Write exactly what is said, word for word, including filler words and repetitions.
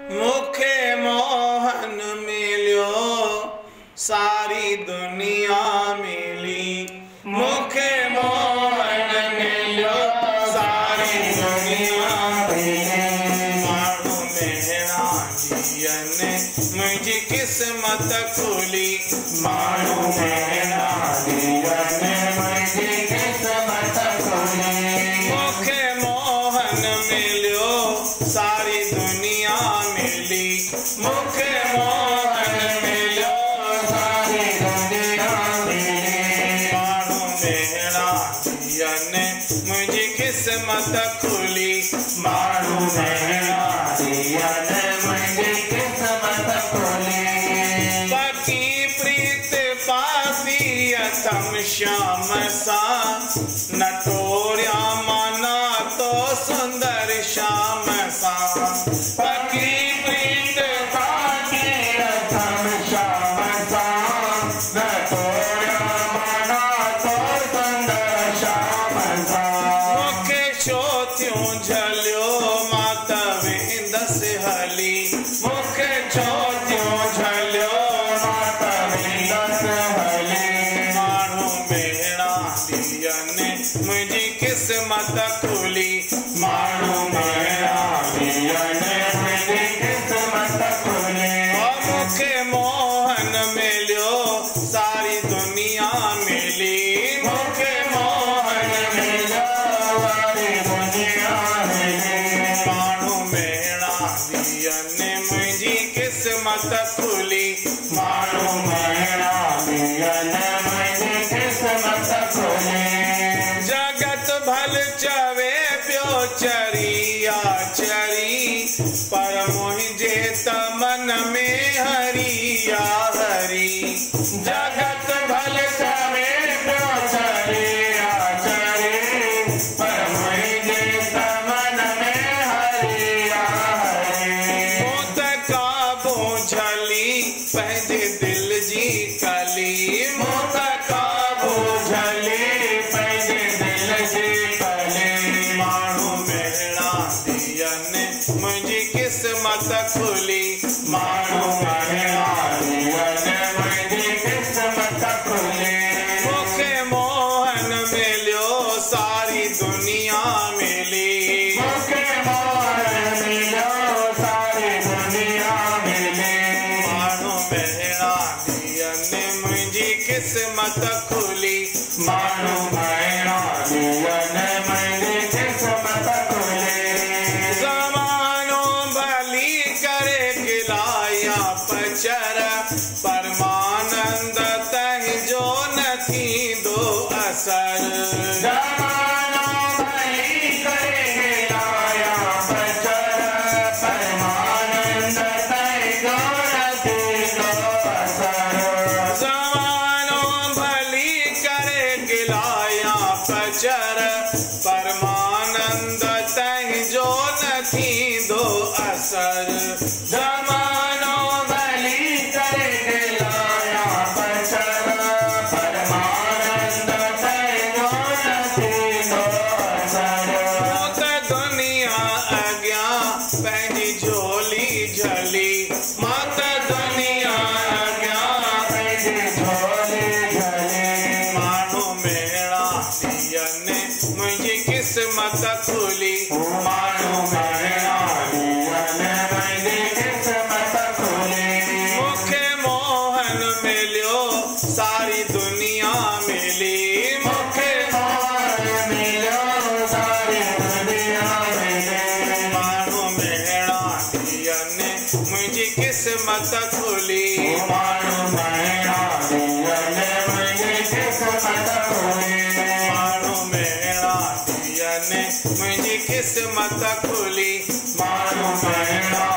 मुखे मोहन मिलियो सारी दुनिया मिली। मुखे मोहन मिलियो सारी दुनिया मिली। माण्हू मेहरा दियने मुझी किस्मत खुली। माण्हू मेहरा दियने मुझी किस्मत खुली। मुखे मोहन मिलियो सारी दुनिया मिली। मुखे मोहन मिलियो सारी दुनिया मिली। माण्हू मेहरा दियने मुझी किस्मत खुली। माण्हू मेहरा दियने मुझी किस्मत खुली। बाकी प्रीत पासी अथम श्याम सा नटोरिया माना तो सुंदर श्याम सा। बाकी प्रीत पासी अथम श्याम सा नटोरिया माना तो सुंदर श्याम सा। मुखे छोथियों झलियो माता वेंदस हली। मुखे छोथियों झलियो माता वेंदस हली। माण्हू मेहरा दियने मुझी किस्मत खुली। माण्हू मेहरा दियने मुझी किस्मत खुली। मुखे मोहन मिलियो सारी दुनिया मिली। मुखे मोहन मिलियो सारी दुनिया मिली। माण्हू मेहरा दियने मुझी किस्मत खुली। माण्हू मेहरा दियने मुझी किस्मत खुली। जगत भल चवे पियो चरिया चरी पर मुझे तमन में हरिया हरी। जगत भल चवे पियो चरिया चरी पर मुझे तमन में हरिया हरी। मुत का बोझली पंहिंजे दिल जी कली। मुत का बोझली पंहिंजे दिल जी कली। माण्हू मेहरा दियने मुझी किस्मत खुली। माण्हू मेहरा दियने मुझी किस्मत खुली। मुखे मोहन मिलियो सारी दुनिया मिली। मुखे मोहन मिलियो सारी दुनिया मिली। माण्हू मेहरा दियने मुझी किस्मत खुली। माण्हू मेहरा दियने मुझी किस्मत खुली। ज़मानो भली करे खिलाया पचर परमानंद तंहिंजो न थींदो असर। ज़मानो भली करे खिलाया पचर परमानंद तंहिंजो न थींदो असर। ज़मानो भली करे खिलाया पचर परमानंद तंहिंजो न थींदो असर। ज़मानो भली करे खिलाया पचर परमानंद तंहिंजो न थींदो असर। मुत दुनिया अॻियां पंहिंजी झोली झली। मत दुनिया अॻियां पंहिंजी झोली झली। माण्हू मेहरा दियने मुझी किस्मत खुली। माण्हू मेहरा दियने मुझी किस्मत खुली। मुखे मोहन मिलियो सारी दुनिया मिली। मुखे मोहन मिलियो सारी दुनिया मिली। माण्हू मेहरा दियने मुझी किस्मत खुली। माण्हू मेहरा दियने मुझी किस्मत खुली। माण्हू मेहरा दियने मुझी किस्मत खुली। माण्हू मेहरा